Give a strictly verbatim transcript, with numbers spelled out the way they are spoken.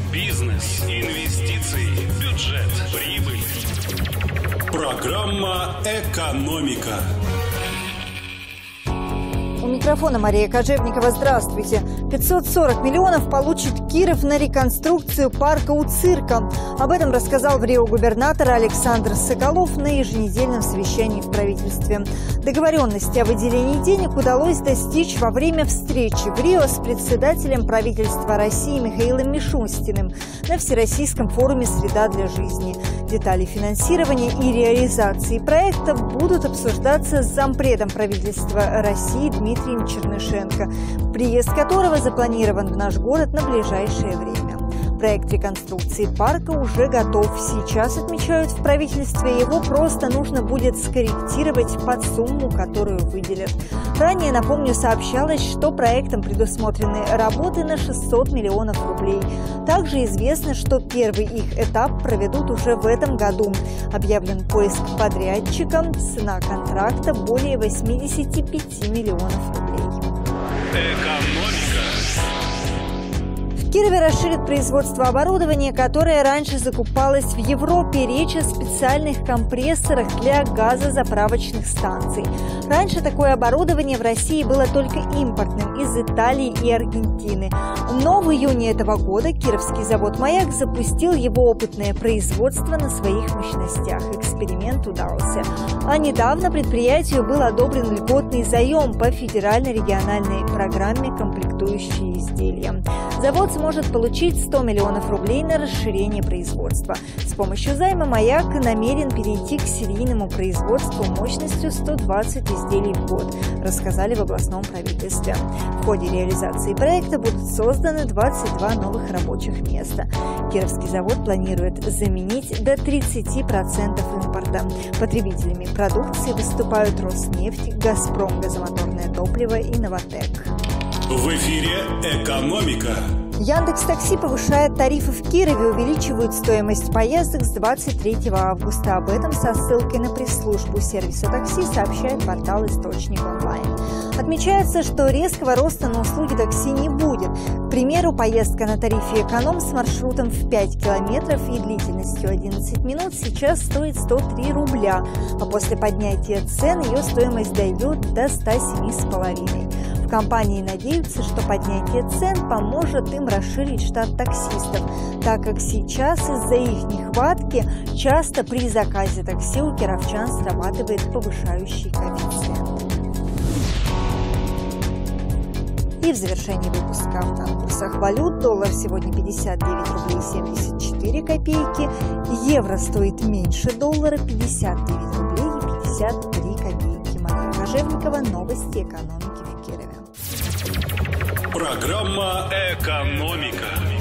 Бизнес, инвестиции, бюджет, прибыль. Программа «Экономика». У микрофона Мария Кожевникова. Здравствуйте. пятьсот сорок миллионов получит Киров на реконструкцию парка у цирка. Об этом рассказал в Рио губернатор Александр Соколов на еженедельном совещании в правительстве. Договоренности о выделении денег удалось достичь во время встречи в Рио с председателем правительства России Михаилом Мишустиным на Всероссийском форуме «Среда для жизни». Детали финансирования и реализации проектов будут обсуждаться с зампредом правительства России Дмитрием Чернышенко, приезд которого запланирован в наш город на ближайшее время. Проект реконструкции парка уже готов. Сейчас, отмечают в правительстве, его просто нужно будет скорректировать под сумму, которую выделят. Ранее, напомню, сообщалось, что проектом предусмотрены работы на шестьсот миллионов рублей. Также известно, что первый их этап проведут уже в этом году. Объявлен поиск подрядчика. Цена контракта более восьмидесяти пяти миллионов рублей. Экономика. В Кирове расширят производство оборудования, которое раньше закупалось в Европе. Речь о специальных компрессорах для газозаправочных станций. Раньше такое оборудование в России было только импортным из Италии и Аргентины. Но в июне этого года кировский завод «Маяк» запустил его опытное производство на своих мощностях. Эксперимент удался. А недавно предприятию был одобрен льготный заем по федерально-региональной программе «Комплектующие изделия». Завод сможет получить сто миллионов рублей на расширение производства. С помощью займа «Маяк» намерен перейти к серийному производству мощностью сто двадцать изделий в год, рассказали в областном правительстве. В ходе реализации проекта будут созданы двадцать два новых рабочих места. Кировский завод планирует заменить до тридцати процентов импорта. Потребителями продукции выступают Роснефть, Газпром, газомоторное топливо и Новатэк. В эфире «Экономика». Яндекс.Такси повышает тарифы в Кирове, увеличивают стоимость поездок с двадцать третьего августа. Об этом со ссылкой на пресс-службу сервиса такси сообщает портал «Источник онлайн». Отмечается, что резкого роста на услуги такси не будет. К примеру, поездка на тарифе «Эконом» с маршрутом в пять километров и длительностью одиннадцать минут сейчас стоит сто три рубля, а после поднятия цен ее стоимость дойдет до ста семи с половиной. В компании надеются, что поднятие цен поможет им расширить штат таксистов, так как сейчас из-за их нехватки часто при заказе такси у кировчан срабатывает повышающий коэффициент. И в завершении выпуска на курсах валют. Доллар сегодня пятьдесят девять рублей семьдесят четыре копейки, евро стоит меньше доллара пятьдесят девять рублей и пятьдесят три копейки. Мария Кожевникова, новости экономики в Кирове. Программа «Экономика».